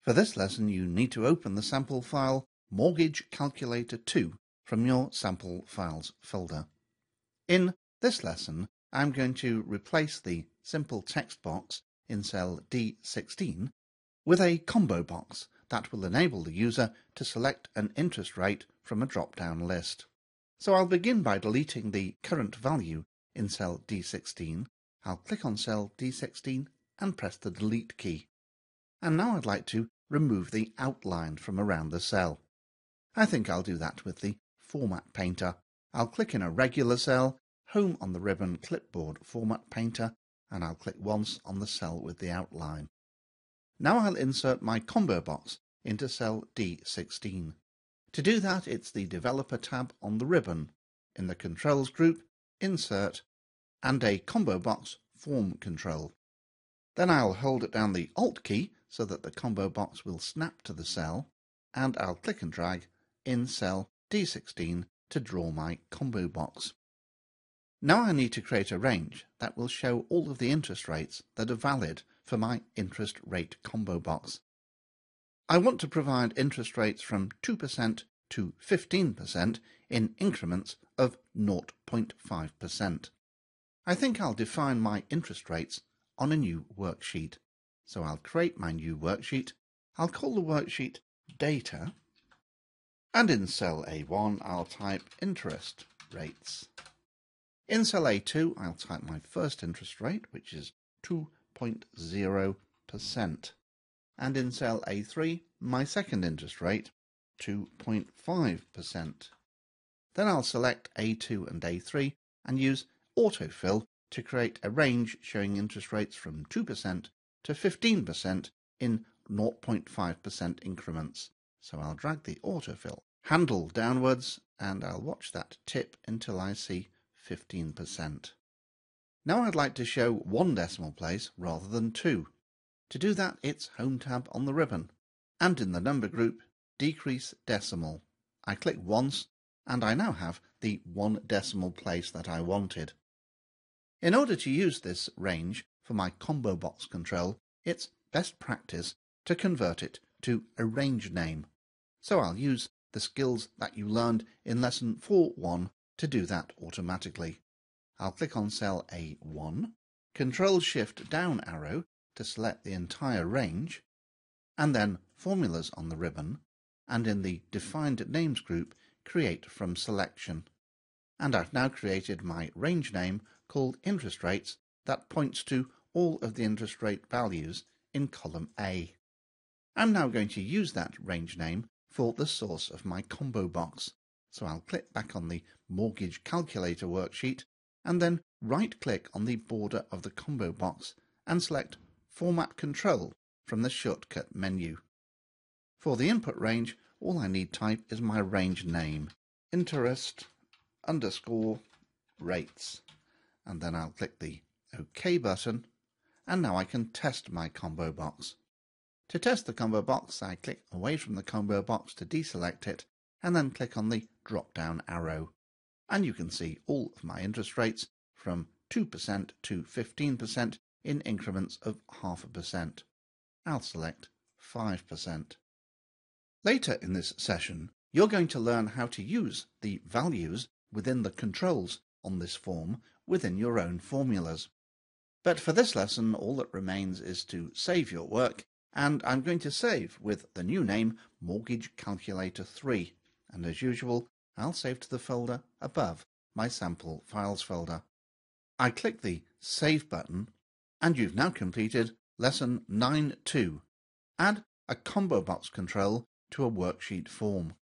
For this lesson, you need to open the sample file Mortgage Calculator 2 from your Sample Files folder. In this lesson, I'm going to replace the simple text box in cell D16 with a combo box that will enable the user to select an interest rate from a drop-down list. So I'll begin by deleting the current value in cell D16. I'll click on cell D16 and press the delete key. And now I'd like to remove the outline from around the cell. I think I'll do that with the Format Painter. I'll click in a regular cell, Home on the ribbon Clipboard Format Painter, and I'll click once on the cell with the outline. Now I'll insert my combo box into cell D16. To do that, it's the Developer tab on the ribbon, in the Controls group, Insert, and a combo box Form Control. Then I'll hold down the Alt key so that the combo box will snap to the cell, and I'll click and drag in cell D16 to draw my combo box. Now I need to create a range that will show all of the interest rates that are valid for my interest rate combo box. I want to provide interest rates from 2% to 15% in increments of 0.5%. I think I'll define my interest rates on a new worksheet. So I'll create my new worksheet. I'll call the worksheet Data, and in cell A1 I'll type interest rates. In cell A2 I'll type my first interest rate, which is 2.0%, and in cell A3 my second interest rate, 2.5%. Then I'll select A2 and A3 and use autofill to create a range showing interest rates from 2% to 15% in 0.5% increments. So I'll drag the autofill handle downwards and I'll watch that tip until I see 15%. Now I'd like to show one decimal place rather than two. To do that, it's Home tab on the ribbon, and in the number group, Decrease Decimal. I click once and I now have the one decimal place that I wanted. In order to use this range for my combo box control, it's best practice to convert it to a range name. So I'll use the skills that you learned in lesson 4.1 to do that automatically. I'll click on cell A1, Control-Shift down arrow to select the entire range, and then Formulas on the ribbon, and in the Defined Names group, Create from Selection. And I've now created my range name called Interest Rates that points to all of the interest rate values in column A. I'm now going to use that range name for the source of my combo box. So I'll click back on the Mortgage Calculator worksheet and then right-click on the border of the combo box and select Format Control from the shortcut menu. For the input range, all I need type is my range name, interest_rates, and then I'll click the OK button, and now I can test my combo box. To test the combo box, I click away from the combo box to deselect it, and then click on the drop-down arrow. And you can see all of my interest rates from 2% to 15% in increments of 0.5%. I'll select 5%. Later in this session, you're going to learn how to use the values within the controls on this form within your own formulas. But for this lesson, all that remains is to save your work, and I'm going to save with the new name Mortgage Calculator 3, and as usual, I'll save to the folder above my Sample Files folder. I click the Save button, and you've now completed Lesson 9.2, Add a Combo Box Control to a Worksheet Form.